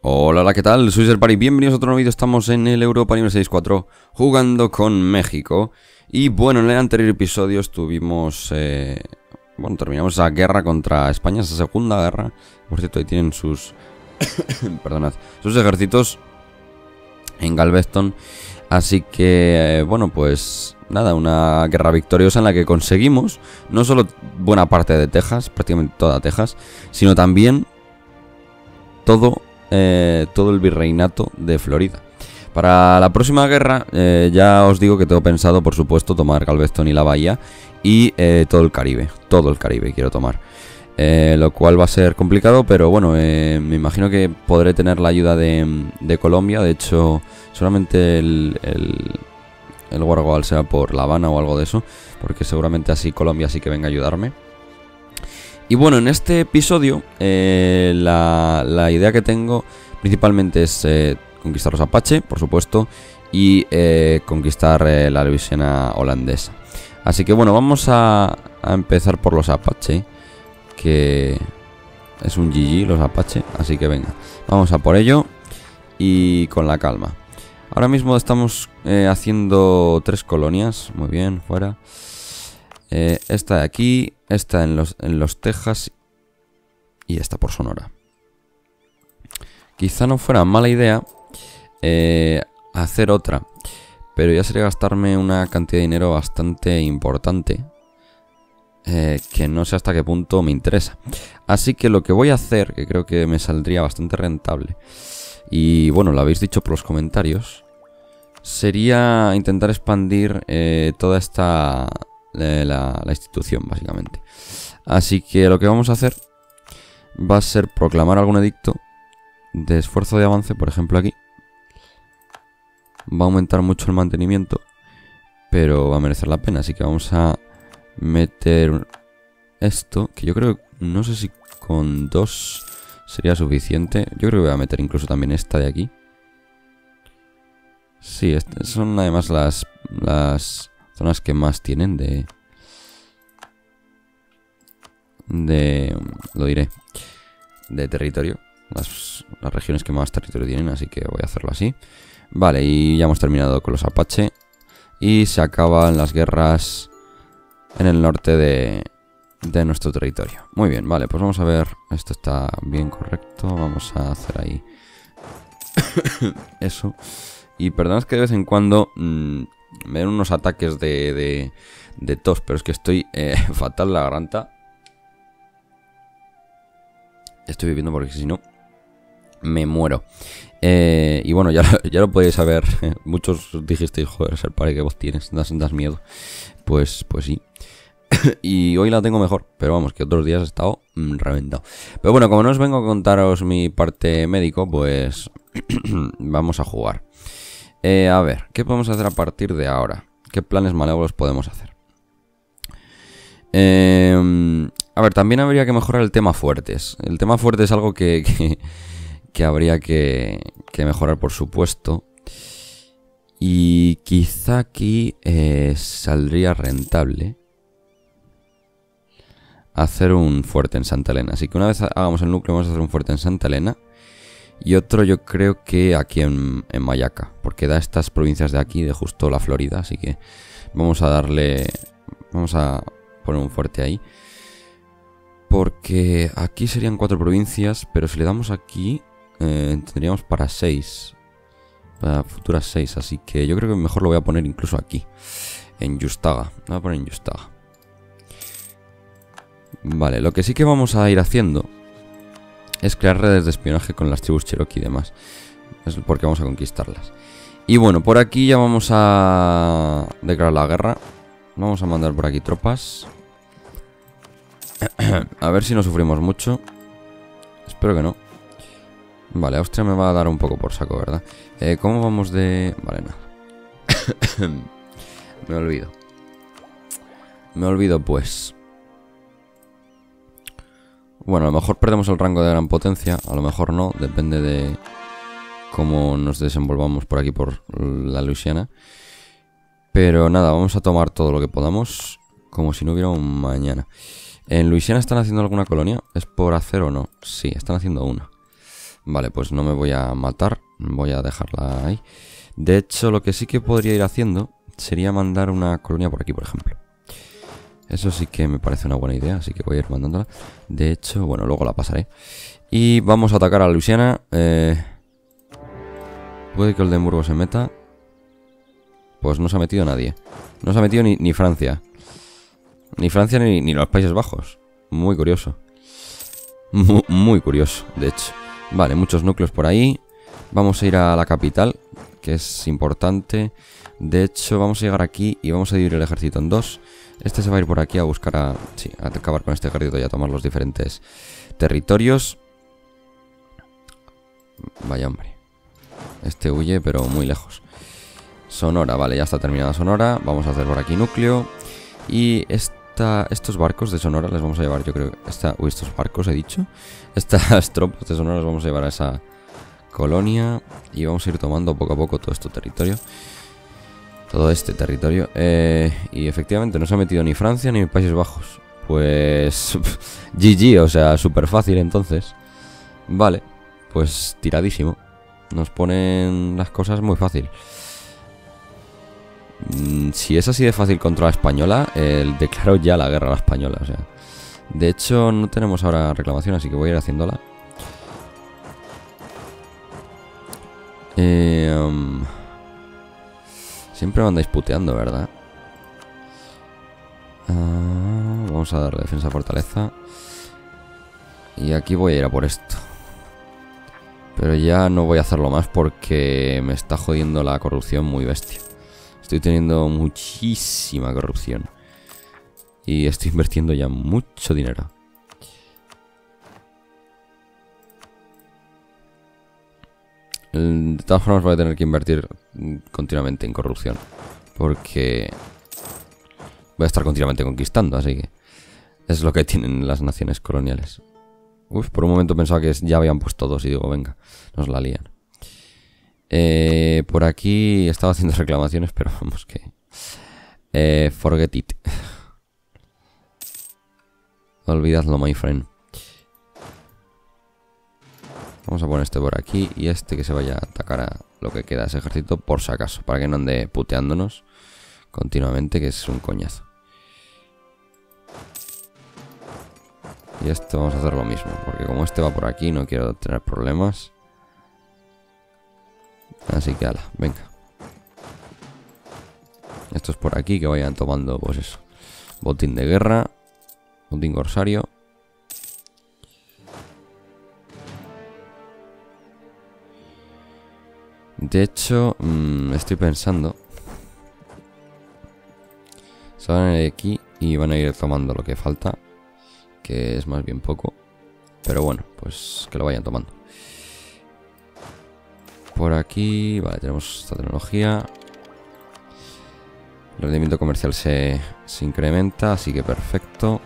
Hola, hola, ¿qué tal? Soy Serpari, bienvenidos a otro nuevo vídeo. Estamos en el Europa Nivel 6-4 jugando con México. Y bueno, en el anterior episodio estuvimos... bueno, terminamos esa guerra contra España, esa segunda guerra. Por cierto, ahí tienen sus... perdonad, sus ejércitos en Galveston. Así que, bueno, pues nada, una guerra victoriosa en la que conseguimos no solo buena parte de Texas, prácticamente toda Texas, sino también todo el virreinato de Florida. Para la próxima guerra, ya os digo que tengo pensado, por supuesto, tomar Galveston y la bahía y todo el Caribe quiero tomar. Lo cual va a ser complicado, pero bueno, me imagino que podré tener la ayuda de Colombia. De hecho, solamente el Wargol sea por La Habana o algo de eso, porque seguramente así Colombia sí que venga a ayudarme. Y bueno, en este episodio la idea que tengo principalmente es conquistar los Apache, por supuesto, y conquistar la Luisiana holandesa. Así que bueno, vamos a empezar por los Apache, que es un GG los Apache, así que venga, vamos a por ello y con la calma. Ahora mismo estamos haciendo 3 colonias, muy bien, fuera. Esta de aquí, esta en los Texas y esta por Sonora. Quizá no fuera mala idea hacer otra, pero ya sería gastarme una cantidad de dinero bastante importante, que no sé hasta qué punto me interesa. Así que lo que voy a hacer, que creo que me saldría bastante rentable, y bueno, lo habéis dicho por los comentarios, sería intentar expandir toda esta... La institución, básicamente. Así que lo que vamos a hacer va a ser proclamar algún edicto de esfuerzo de avance, por ejemplo aquí. Va a aumentar mucho el mantenimiento, pero va a merecer la pena, así que vamos a meter esto, que yo creo, no sé si con 2 sería suficiente. Yo creo que voy a meter incluso también esta de aquí. Sí, son además las zonas que más tienen lo diré, de territorio, las regiones que más territorio tienen, así que voy a hacerlo así. Vale, y ya hemos terminado con los Apache y se acaban las guerras en el norte de nuestro territorio. Muy bien, vale, pues vamos a ver, esto está bien correcto, vamos a hacer ahí eso. Y perdonad que de vez en cuando me dan unos ataques de tos, pero es que estoy fatal la garganta. Estoy viviendo porque si no me muero. Y bueno, ya lo podéis saber. Muchos dijisteis, joder, Serpari, qué voz tienes, das miedo. Pues sí. Y hoy la tengo mejor, pero vamos, que otros días he estado reventado. Pero bueno, como no os vengo a contaros mi parte médico, pues vamos a jugar. A ver, ¿qué podemos hacer a partir de ahora? ¿Qué planes malévolos podemos hacer? A ver, también habría que mejorar el tema fuertes. El tema fuerte es algo que habría que mejorar, por supuesto. Y quizá aquí saldría rentable hacer un fuerte en Santa Elena. Así que una vez hagamos el núcleo vamos a hacer un fuerte en Santa Elena. Y otro yo creo que aquí en Mayaca, porque da estas provincias de aquí, de justo la Florida. Así que vamos a poner un fuerte ahí. Porque aquí serían 4 provincias, pero si le damos aquí tendríamos para 6. Para futuras 6, así que yo creo que mejor lo voy a poner incluso aquí, en Yustaga. Lo voy a poner en Yustaga. Vale, lo que sí que vamos a ir haciendo es crear redes de espionaje con las tribus Cherokee y demás. Es porque vamos a conquistarlas. Y bueno, por aquí ya vamos a declarar la guerra. Vamos a mandar por aquí tropas. A ver si no sufrimos mucho. Espero que no. Vale, Austria me va a dar un poco por saco, ¿verdad? ¿Cómo vamos de...? Vale, nada. Me olvido pues. Bueno, a lo mejor perdemos el rango de gran potencia, a lo mejor no, depende de cómo nos desenvolvamos por aquí, por la Luisiana. Pero nada, vamos a tomar todo lo que podamos, como si no hubiera un mañana. ¿En Luisiana están haciendo alguna colonia? ¿Es por hacer o no? Sí, están haciendo una. Vale, pues no me voy a matar. Voy a dejarla ahí. De hecho, lo que sí que podría ir haciendo sería mandar una colonia por aquí, por ejemplo. Eso sí que me parece una buena idea, así que voy a ir mandándola. De hecho, bueno, luego la pasaré. Y vamos a atacar a Luisiana. Puede que Oldenburgo se meta. Pues no se ha metido nadie. No se ha metido ni Francia. Ni Francia ni los Países Bajos. Muy curioso. Muy curioso, de hecho. Vale, muchos núcleos por ahí. Vamos a ir a la capital, que es importante. De hecho, vamos a llegar aquí y vamos a dividir el ejército en dos. Este se va a ir por aquí a buscar a... Sí, a acabar con este ejército y a tomar los diferentes territorios. Vaya hombre. Este huye, pero muy lejos. Sonora, vale, ya está terminada Sonora. Vamos a hacer por aquí núcleo. Y estos barcos de Sonora les vamos a llevar, yo creo... estos barcos he dicho. Estas tropas de Sonora las vamos a llevar a esa colonia. Y vamos a ir tomando poco a poco todo este territorio. Todo este territorio. Y efectivamente no se ha metido ni Francia ni Países Bajos. Pues... GG, o sea, súper fácil entonces. Vale, pues tiradísimo. Nos ponen las cosas muy fácil. Si es así de fácil contra la española, declaro ya la guerra a la española, o sea. De hecho, no tenemos ahora reclamación, así que voy a ir haciéndola. Siempre me andáis puteando, ¿verdad? Vamos a darle defensa a fortaleza. Y aquí voy a ir a por esto. Pero ya no voy a hacerlo más porque me está jodiendo la corrupción muy bestia. Estoy teniendo muchísima corrupción. Y estoy invirtiendo ya mucho dinero. De todas formas voy a tener que invertir continuamente en corrupción. Porque voy a estar continuamente conquistando, así que es lo que tienen las naciones coloniales. Uf, por un momento pensaba que ya habían puesto dos y digo, venga, nos la lían. Por aquí estaba haciendo reclamaciones, pero vamos que... forget it. Olvidadlo, my friend. Vamos a poner este por aquí y este que se vaya a atacar a lo que queda de ese ejército, por si acaso, para que no ande puteándonos continuamente, que es un coñazo. Y este vamos a hacer lo mismo, porque como este va por aquí no quiero tener problemas. Así que ala, venga. Estos por aquí que vayan tomando, pues eso. Botín de guerra. Botín corsario. De hecho, estoy pensando. Se van a ir aquí y van a ir tomando lo que falta. Que es más bien poco. Pero bueno, pues que lo vayan tomando. Por aquí, vale, tenemos esta tecnología. El rendimiento comercial se incrementa, así que perfecto.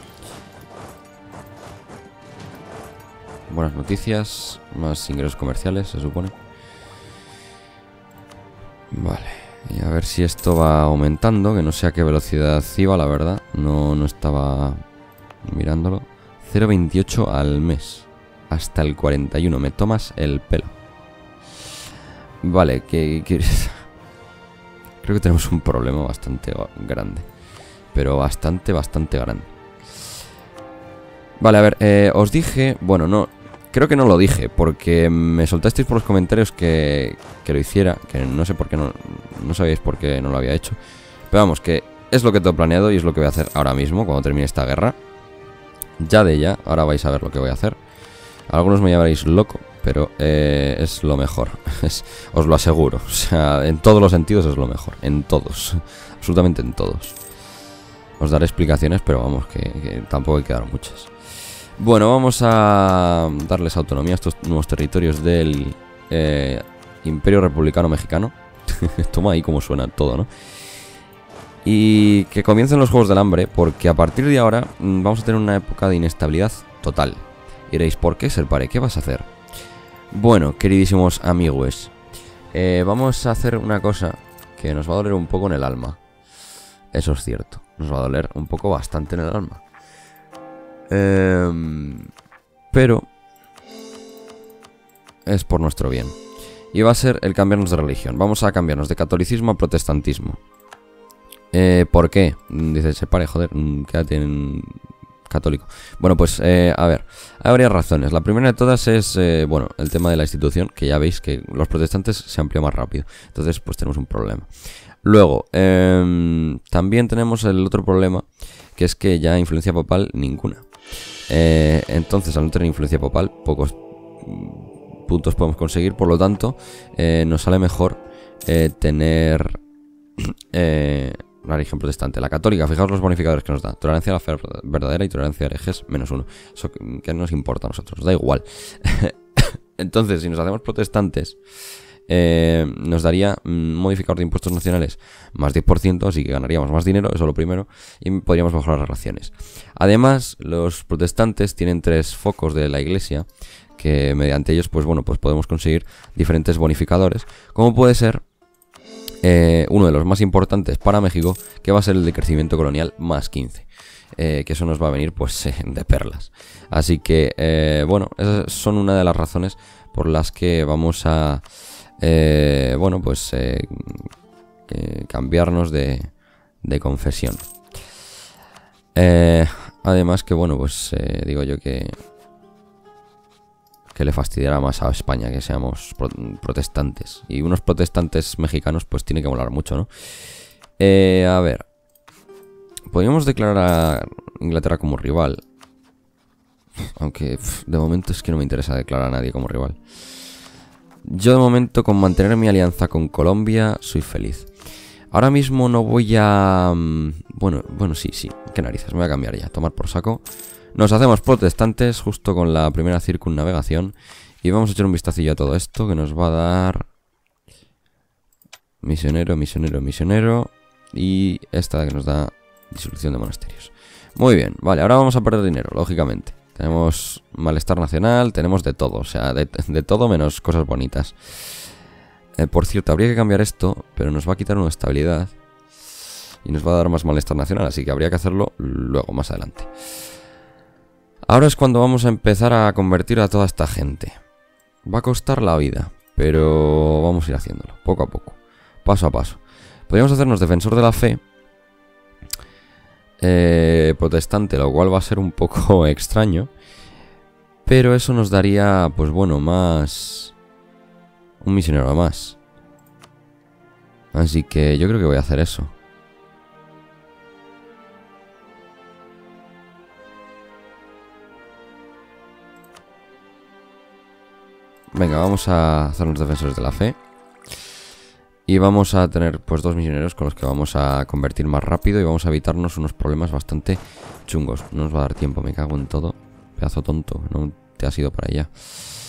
Buenas noticias, más ingresos comerciales, se supone. Vale, y a ver si esto va aumentando, que no sé a qué velocidad iba, la verdad. No estaba mirándolo. 0,28 al mes. Hasta el 41, me tomas el pelo. Vale, que creo que tenemos un problema bastante grande. Pero bastante grande. Vale, a ver, os dije... Bueno, no... Creo que no lo dije, porque me soltasteis por los comentarios que lo hiciera. Que no sé por qué no sabíais por qué no lo había hecho. Pero vamos, que es lo que tengo planeado y es lo que voy a hacer ahora mismo, cuando termine esta guerra. Ya, ahora vais a ver lo que voy a hacer. Algunos me llamaréis loco, pero es lo mejor. Os lo aseguro. O sea, en todos los sentidos es lo mejor. En todos. Absolutamente en todos. Os daré explicaciones, pero vamos, que tampoco hay que dar muchas. Bueno, vamos a darles autonomía a estos nuevos territorios del Imperio Republicano Mexicano. Toma ahí cómo suena todo, ¿no? Y que comiencen los Juegos del Hambre, porque a partir de ahora vamos a tener una época de inestabilidad total. Y diréis, ¿por qué, Serpare? ¿Qué vas a hacer? Bueno, queridísimos amigos, vamos a hacer una cosa que nos va a doler un poco en el alma. Eso es cierto, nos va a doler un poco bastante en el alma. Pero es por nuestro bien. Y va a ser el cambiarnos de religión. Vamos a cambiarnos de catolicismo a protestantismo. ¿Por qué? Dice, se pare, joder, quédate en católico. Bueno, pues, a ver, hay varias razones. La primera de todas es, bueno, el tema de la institución, que ya veis que los protestantes se amplió más rápido. Entonces, pues tenemos un problema. Luego, también tenemos el otro problema, que es que ya influencia papal ninguna. Entonces, al no tener influencia papal, pocos puntos podemos conseguir. Por lo tanto, nos sale mejor tener la religión protestante. La católica, fijaos los bonificadores que nos da: tolerancia a la fe verdadera y tolerancia a herejes -1. Eso que nos importa a nosotros, da igual. Entonces, si nos hacemos protestantes, nos daría un modificador de impuestos nacionales más 10%, así que ganaríamos más dinero, eso lo primero, y podríamos mejorar las relaciones. Además, los protestantes tienen 3 focos de la iglesia, que mediante ellos, pues bueno, pues podemos conseguir diferentes bonificadores, como puede ser uno de los más importantes para México, que va a ser el de crecimiento colonial más 15. Que eso nos va a venir pues de perlas. Así que, bueno, esas son una de las razones por las que vamos a, bueno, pues cambiarnos de confesión. Además que, bueno, pues digo yo que le fastidiará más a España que seamos protestantes. Y unos protestantes mexicanos pues tiene que molar mucho, ¿no? A ver, podríamos declarar a Inglaterra como rival, aunque de momento es que no me interesa declarar a nadie como rival. Yo de momento, con mantener mi alianza con Colombia, soy feliz. Ahora mismo no voy a... Bueno, sí, qué narices, me voy a cambiar ya, tomar por saco. Nos hacemos protestantes justo con la primera circunnavegación y vamos a echar un vistacillo a todo esto, que nos va a dar misionero, misionero, misionero, y esta que nos da disolución de monasterios. Muy bien, vale, ahora vamos a perder dinero, lógicamente. Tenemos malestar nacional, tenemos de todo, o sea, de todo menos cosas bonitas. Por cierto, habría que cambiar esto, pero nos va a quitar una estabilidad y nos va a dar más malestar nacional, así que habría que hacerlo luego, más adelante. Ahora es cuando vamos a empezar a convertir a toda esta gente. Va a costar la vida, pero vamos a ir haciéndolo, poco a poco, paso a paso. Podríamos hacernos defensor de la fe protestante, lo cual va a ser un poco extraño, pero eso nos daría, pues bueno, más... un misionero más. Así que yo creo que voy a hacer eso. Venga, vamos a hacernos defensores de la fe. Y vamos a tener pues 2 misioneros con los que vamos a convertir más rápido y vamos a evitarnos unos problemas bastante chungos. No nos va a dar tiempo, me cago en todo. Pedazo tonto, no te has ido para allá.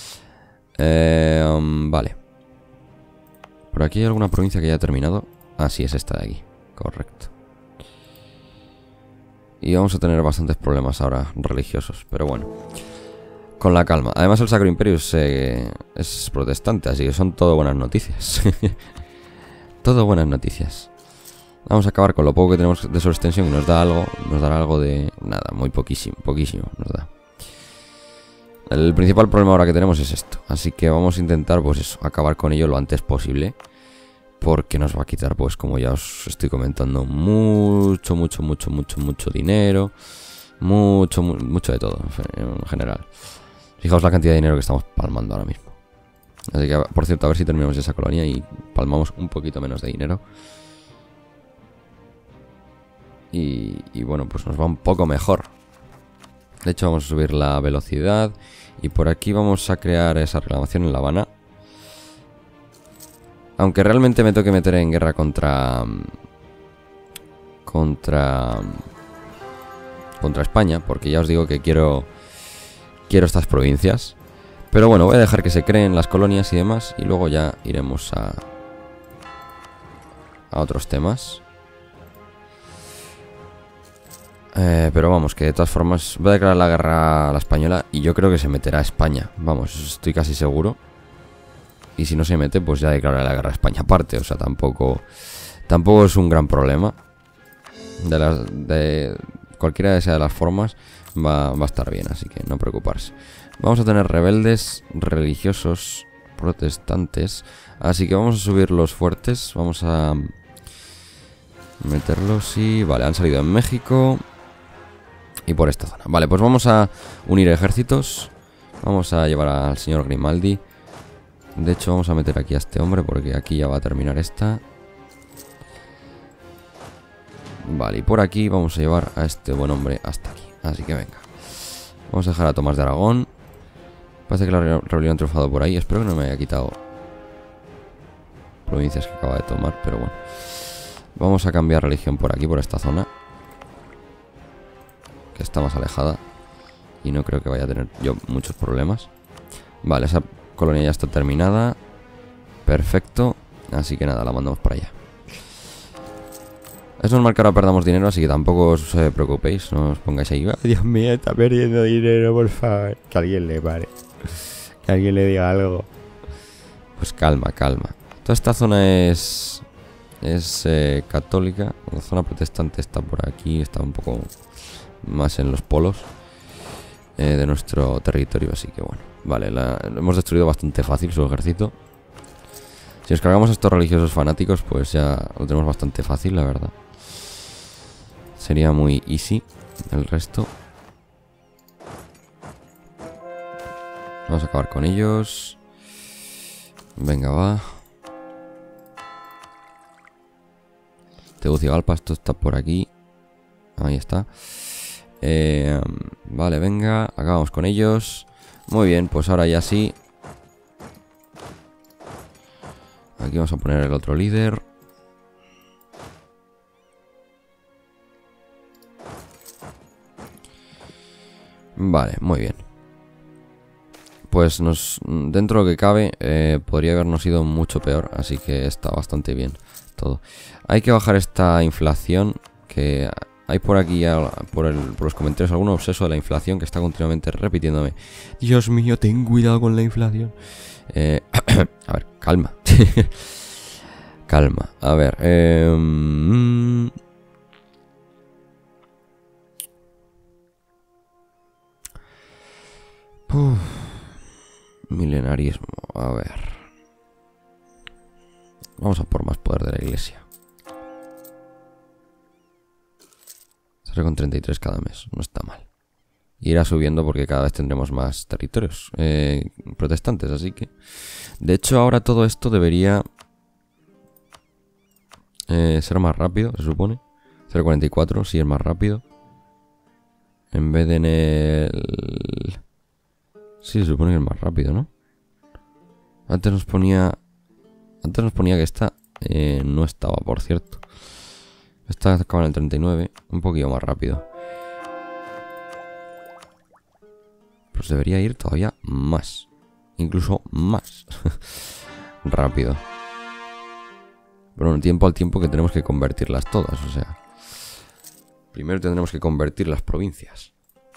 Vale. ¿Por aquí hay alguna provincia que ya ha terminado? Ah, sí, es esta de aquí. Correcto. Y vamos a tener bastantes problemas ahora religiosos, pero bueno, con la calma. Además el Sacro Imperio es protestante, así que son todo buenas noticias. Todo buenas noticias. Vamos a acabar con lo poco que tenemos de su extensión, que nos da algo. Nos dará algo de... nada, muy poquísimo nos da. El principal problema ahora que tenemos es esto. Así que vamos a intentar, pues eso, acabar con ello lo antes posible. Porque nos va a quitar, pues como ya os estoy comentando, mucho dinero. Mucho de todo, en general. Fijaos la cantidad de dinero que estamos palmando ahora mismo. Así que, por cierto, a ver si terminamos esa colonia y palmamos un poquito menos de dinero. Y bueno, pues nos va un poco mejor. De hecho, vamos a subir la velocidad. Y por aquí vamos a crear esa reclamación en La Habana. Aunque realmente me tengo que meter en guerra contra España, porque ya os digo que quiero estas provincias. Pero bueno, voy a dejar que se creen las colonias y demás, y luego ya iremos a otros temas. Pero vamos, que de todas formas voy a declarar la guerra a la española y yo creo que se meterá a España. Vamos, estoy casi seguro. Y si no se mete, pues ya declararé la guerra a España aparte. O sea, tampoco es un gran problema. De cualquiera de esas formas va a estar bien, así que no preocuparse. Vamos a tener rebeldes religiosos protestantes. Así que vamos a subir los fuertes. Vamos a meterlos y... Vale, han salido en México. Y por esta zona. Vale, pues vamos a unir ejércitos. Vamos a llevar al señor Grimaldi. De hecho, vamos a meter aquí a este hombre porque aquí ya va a terminar esta. Vale, y por aquí vamos a llevar a este buen hombre hasta aquí. Así que venga. Vamos a dejar a Tomás de Aragón. Parece que la rebelión ha triunfado por ahí. Espero que no me haya quitado provincias que acaba de tomar, pero bueno. Vamos a cambiar religión por aquí, por esta zona, que está más alejada. Y no creo que vaya a tener yo muchos problemas. Vale, esa colonia ya está terminada. Perfecto. Así que nada, la mandamos para allá. Es normal que ahora perdamos dinero, así que tampoco os preocupéis. No os pongáis ahí, oh, Dios mío, está perdiendo dinero, por favor. Que alguien le pare. Que alguien le diga algo. Pues calma, calma. Toda esta zona es católica. La zona protestante está por aquí. Está un poco más en los polos de nuestro territorio, así que bueno. Vale, hemos destruido bastante fácil su ejército. Si nos cargamos a estos religiosos fanáticos, pues ya lo tenemos bastante fácil, la verdad. Sería muy easy el resto. Vamos a acabar con ellos. Venga, va. Tegucigalpa, esto está por aquí. Ahí está. Vale, venga. Acabamos con ellos. Muy bien, pues ahora ya sí. Aquí vamos a poner el otro líder. Vale, muy bien. Pues dentro de lo que cabe, podría habernos ido mucho peor. Así que está bastante bien todo. Hay que bajar esta inflación. Que hay por aquí, por los comentarios, algún obseso de la inflación que está continuamente repitiéndome: Dios mío, ten cuidado con la inflación. A ver, calma. Calma, a ver. Milenarismo, a ver. Vamos a por más poder de la iglesia. Sale con 33 cada mes, no está mal. Irá subiendo porque cada vez tendremos más territorios protestantes, así que... De hecho, ahora todo esto debería ser más rápido, se supone. 0.44, sí es más rápido. En vez de en el... Sí, se supone que es más rápido, ¿no? Antes nos ponía que esta no estaba, por cierto. Esta acaba en el 39, un poquito más rápido. Pues debería ir todavía más. Incluso más rápido. Pero bueno, tiempo al tiempo que tenemos que convertirlas todas, o sea. Primero tendremos que convertir las provincias.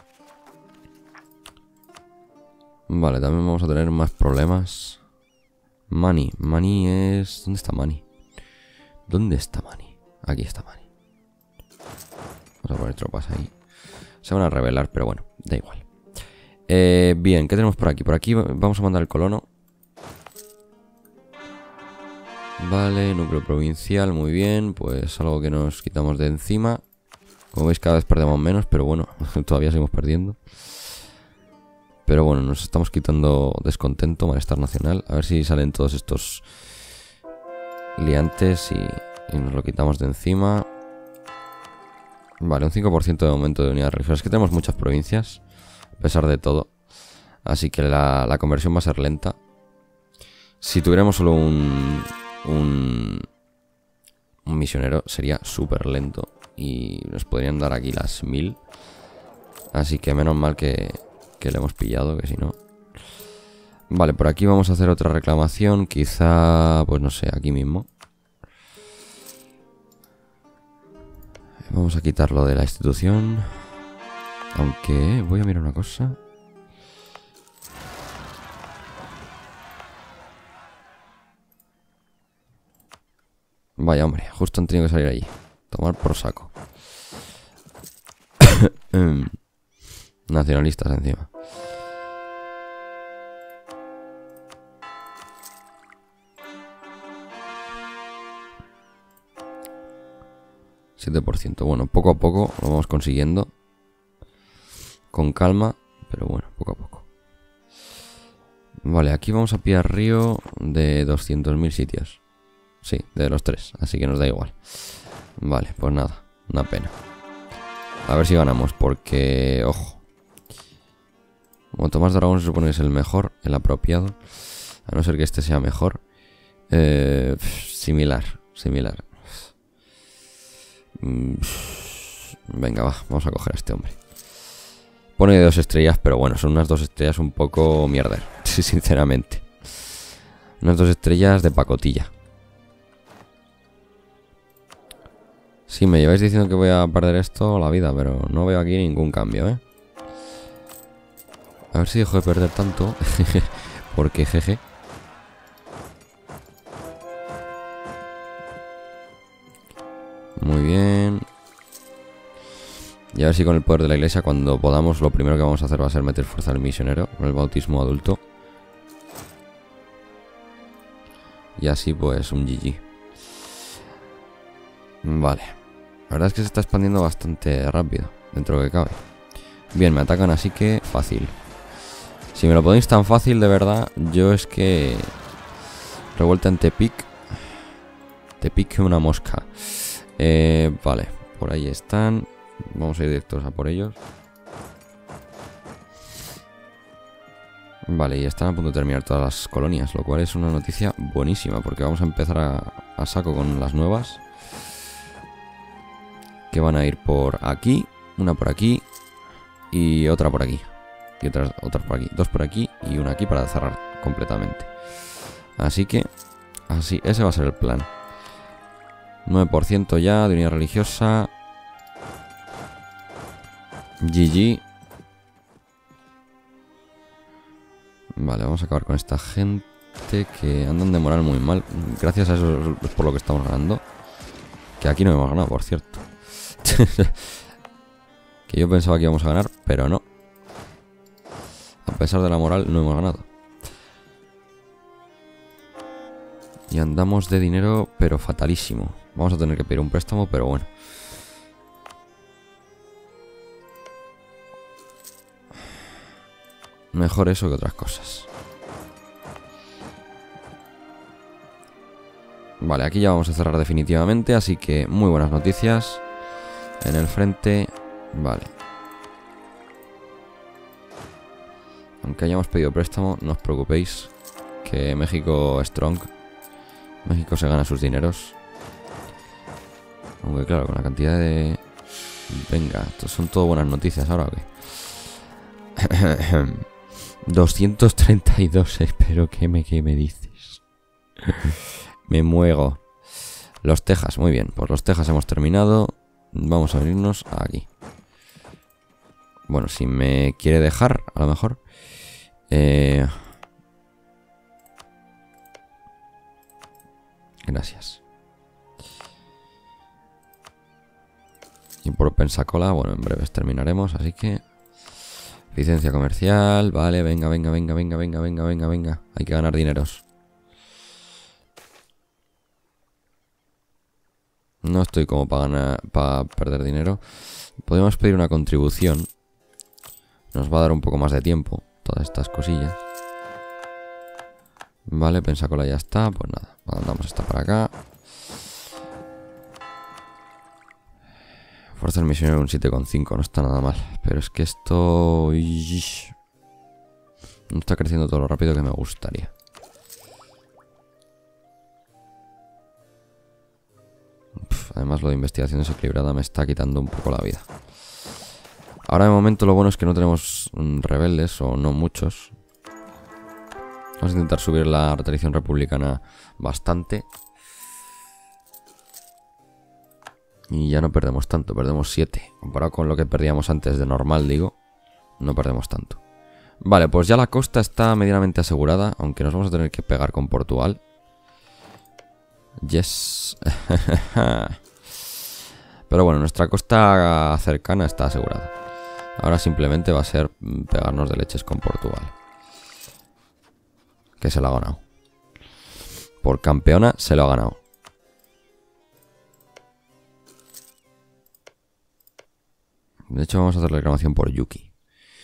Vale, también vamos a tener más problemas. Mani. Mani es... ¿Dónde está Mani? ¿Dónde está Mani? Aquí está Mani. Vamos a poner tropas ahí. Se van a rebelar, pero bueno, da igual. Bien, ¿qué tenemos por aquí? Por aquí vamos a mandar el colono. Vale, núcleo provincial, muy bien. Pues algo que nos quitamos de encima. Como veis, cada vez perdemos menos, pero bueno, todavía seguimos perdiendo. Pero bueno, nos estamos quitando descontento, malestar nacional. A ver si salen todos estos liantes y nos lo quitamos de encima. Vale, un 5% de aumento de unidades religiosas. Es que tenemos muchas provincias, a pesar de todo. Así que la conversión va a ser lenta. Si tuviéramos solo un misionero, sería súper lento. Y nos podrían dar aquí las 1000. Así que menos mal que le hemos pillado, que si no... Vale, por aquí vamos a hacer otra reclamación. Quizá, pues no sé, aquí mismo. Vamos a quitarlo de la institución. Aunque voy a mirar una cosa. Vaya, hombre, justo han tenido que salir allí. Tomar por saco. Nacionalistas encima. 7%. Bueno, poco a poco lo vamos consiguiendo. Con calma, pero bueno, poco a poco. Vale, aquí vamos a pillar río de 200.000 sitios. Sí, de los 3, así que nos da igual. Vale, pues nada, una pena. A ver si ganamos, porque, ojo. Como Tomás Dragón se supone que es el mejor, el apropiado. A no ser que este sea mejor. Similar. Venga, va, vamos a coger a este hombre. Pone 2 estrellas, pero bueno, son unas 2 estrellas un poco mierder, sinceramente. Unas 2 estrellas de pacotilla. Sí, me lleváis diciendo que voy a perder esto la vida, pero no veo aquí ningún cambio, ¿eh? A ver si dejo de perder tanto. Porque jeje. Muy bien. Y a ver si con el poder de la iglesia, cuando podamos, lo primero que vamos a hacer va a ser meter fuerza al misionero con el bautismo adulto. Y así pues un GG. Vale. La verdad es que se está expandiendo bastante rápido, dentro de lo que cabe. Bien, me atacan, así que fácil. Si me lo ponéis tan fácil, de verdad, yo es que... Revuelta en Tepic. Tepic una mosca. Vale, por ahí están. Vamos a ir directos a por ellos. Vale, y están a punto de terminar todas las colonias, lo cual es una noticia buenísima, porque vamos a empezar a saco con las nuevas. Que van a ir por aquí, una por aquí y otra por aquí. Y otras por aquí, 2 por aquí y una aquí para cerrar completamente. Así que, así, ese va a ser el plan. 9% ya de unidad religiosa. GG. Vale, vamos a acabar con esta gente que andan de moral muy mal. Gracias a eso es por lo que estamos ganando. Que aquí no hemos ganado, por cierto. Que yo pensaba que íbamos a ganar, pero no. A pesar de la moral, no hemos ganado. Y andamos de dinero, pero fatalísimo. Vamos a tener que pedir un préstamo, pero bueno. Mejor eso que otras cosas. Vale, aquí ya vamos a cerrar definitivamente, así que muy buenas noticias. En el frente, vale. Aunque hayamos pedido préstamo, no os preocupéis, que México es strong. México se gana sus dineros. Aunque claro, con la cantidad de... Venga, esto son todo buenas noticias ahora, ¿o qué? 232, pero ¿qué me dices? Me muego. Los Texas, muy bien. Pues los Texas hemos terminado. Vamos a venirnos aquí. Bueno, si me quiere dejar, a lo mejor. Gracias. Y por Pensacola, bueno, en breves terminaremos, así que... Licencia comercial, vale, venga. Hay que ganar dineros. No estoy como para perder dinero. Podemos pedir una contribución. Nos va a dar un poco más de tiempo todas estas cosillas. Vale, Pensacola ya está. Pues nada, mandamos esta para acá. Fuerza del misionero un 7,5, no está nada mal. Pero es que esto... no está creciendo todo lo rápido que me gustaría. Además lo de investigación desequilibrada me está quitando un poco la vida. Ahora de momento lo bueno es que no tenemos rebeldes, o no muchos. Vamos a intentar subir la tradición republicana bastante. Y ya no perdemos tanto, perdemos 7. Comparado con lo que perdíamos antes de normal, digo, no perdemos tanto. Vale, pues ya la costa está medianamente asegurada, aunque nos vamos a tener que pegar con Portugal. Yes. Pero bueno, nuestra costa cercana está asegurada. Ahora simplemente va a ser pegarnos de leches con Portugal. Que se lo ha ganado. Por campeona se lo ha ganado. De hecho, vamos a hacer la reclamación por Yuki.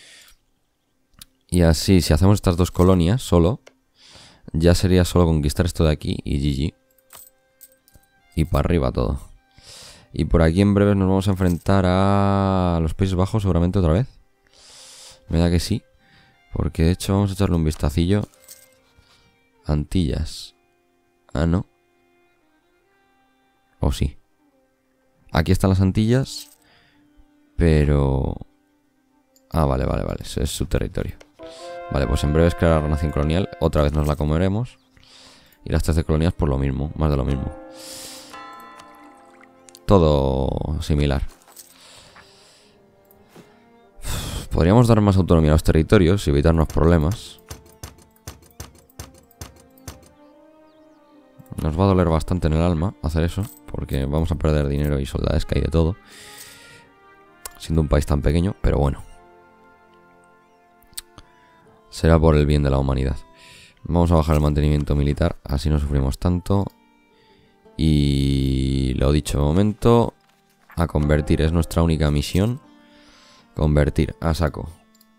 Y así, si hacemos estas 2 colonias solo, ya sería solo conquistar esto de aquí y GG. Y para arriba todo. Y por aquí en breve nos vamos a enfrentar a los Países Bajos seguramente otra vez. Me da que sí. Porque de hecho vamos a echarle un vistacillo. Antillas. Ah, no. O sí. Aquí están las Antillas. Pero... Ah, vale. Es su territorio. Vale, pues en breve es crear la nación colonial. Otra vez nos la comeremos. Y las 13 colonias por lo mismo. Más de lo mismo. Todo similar. Podríamos dar más autonomía a los territorios y evitarnos problemas. Nos va a doler bastante en el alma hacer eso, porque vamos a perder dinero y soldadesca y de todo, siendo un país tan pequeño, pero bueno. Será por el bien de la humanidad. Vamos a bajar el mantenimiento militar, así no sufrimos tanto. Y lo dicho, de momento, a convertir, es nuestra única misión. Convertir, a saco.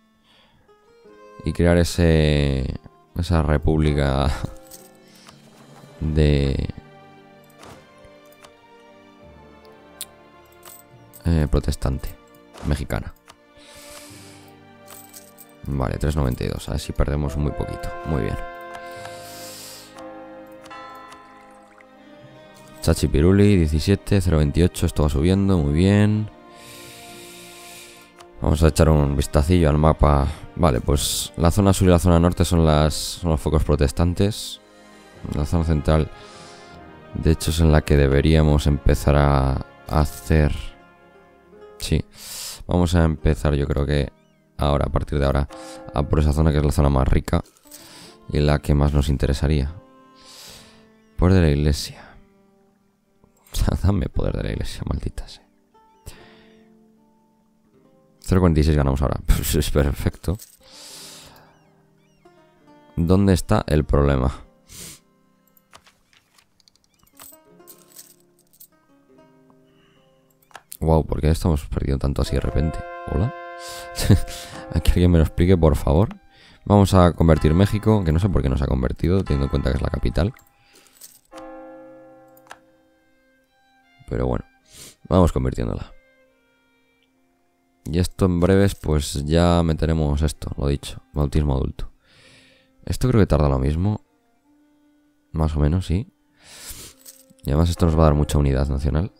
Y crear esa república de protestante mexicana. Vale, 3,92. A ver si perdemos muy poquito. Muy bien. Chachipiruli, 17, 0,28. Esto va subiendo, muy bien. Vamos a echar un vistacillo al mapa. Vale, pues la zona sur y la zona norte son los focos protestantes. La zona central, de hecho, es en la que deberíamos empezar a hacer... Sí, vamos a empezar, yo creo que ahora, a partir de ahora, a por esa zona que es la zona más rica y la que más nos interesaría. Poder de la iglesia. Dame poder de la iglesia, maldita sea. 0,46 ganamos ahora. Pues es perfecto. ¿Dónde está el problema? Wow, ¿por qué estamos perdiendo tanto así de repente? ¿Hola? A que alguien me lo explique, por favor. Vamos a convertir México, que no sé por qué nos ha convertido, teniendo en cuenta que es la capital. Pero bueno, vamos convirtiéndola. Y esto en breves, pues ya meteremos esto, lo dicho, bautismo adulto. Esto creo que tarda lo mismo. Más o menos, sí. Y además esto nos va a dar mucha unidad nacional.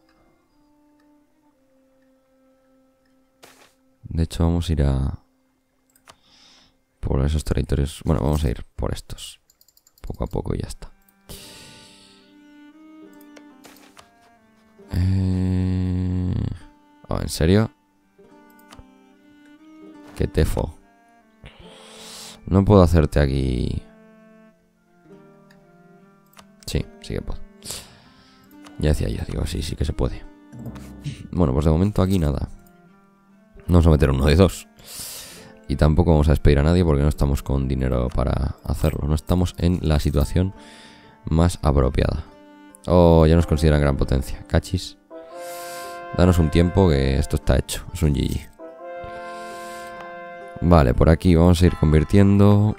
De hecho vamos a ir por esos territorios. Bueno, vamos a ir por estos. Poco a poco y ya está. Oh, ¿en serio? Qué tefo. No puedo hacerte aquí. Sí, sí que puedo. Ya decía yo, digo, sí que se puede. Bueno, pues de momento aquí nada. No vamos a meter uno de 2. Y tampoco vamos a despedir a nadie porque no estamos con dinero para hacerlo. No estamos en la situación más apropiada. Oh, ya nos consideran gran potencia. Cachis. Danos un tiempo que esto está hecho. Es un GG. Vale, por aquí vamos a ir convirtiendo.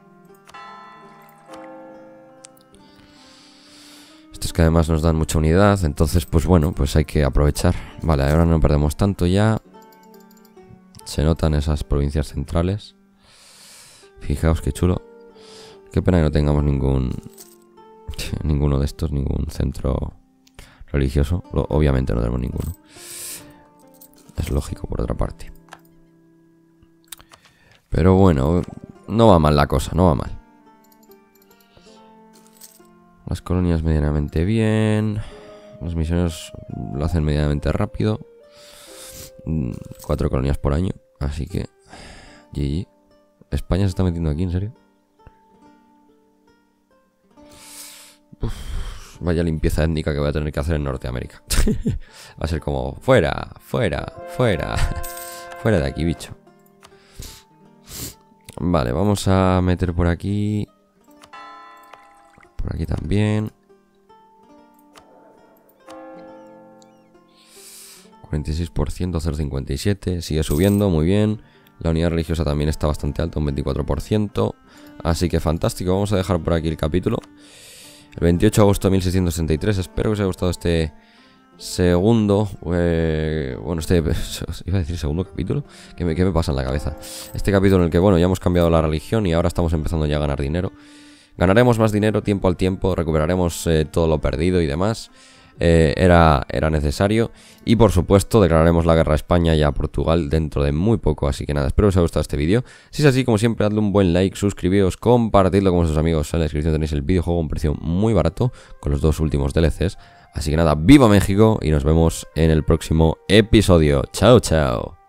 Estos que además nos dan mucha unidad. Entonces, pues bueno, pues hay que aprovechar. Vale, ahora no perdemos tanto ya. Se notan esas provincias centrales. Fijaos qué chulo. Qué pena que no tengamos ninguno de estos, ningún centro religioso. Obviamente no tenemos ninguno. Es lógico por otra parte. Pero bueno, no va mal la cosa, no va mal. Las colonias medianamente bien. Los misioneros lo hacen medianamente rápido. 4 colonias por año, así que GG. ¿España se está metiendo aquí, en serio? Uf, vaya limpieza étnica que voy a tener que hacer en Norteamérica. Va a ser como, fuera, fuera, fuera. Fuera de aquí, bicho. Vale, vamos a meter por aquí. Por aquí también. 46%, 0,57%. Sigue subiendo, muy bien. La unidad religiosa también está bastante alta, un 24%. Así que fantástico, vamos a dejar por aquí el capítulo. El 28 de agosto de 1663. Espero que os haya gustado este segundo, bueno, iba a decir segundo capítulo. ¿Qué me pasa en la cabeza? Este capítulo en el que, bueno, ya hemos cambiado la religión y ahora estamos empezando ya a ganar dinero. Ganaremos más dinero tiempo al tiempo, recuperaremos todo lo perdido y demás. Era necesario. Y por supuesto declararemos la guerra a España y a Portugal dentro de muy poco. Así que nada, espero que os haya gustado este vídeo. Si es así, como siempre, dadle un buen like, suscribíos, compartidlo con vuestros amigos. En la descripción tenéis el videojuego a un precio muy barato con los 2 últimos DLCs. Así que nada, ¡viva México! Y nos vemos en el próximo episodio. ¡Chao, chao!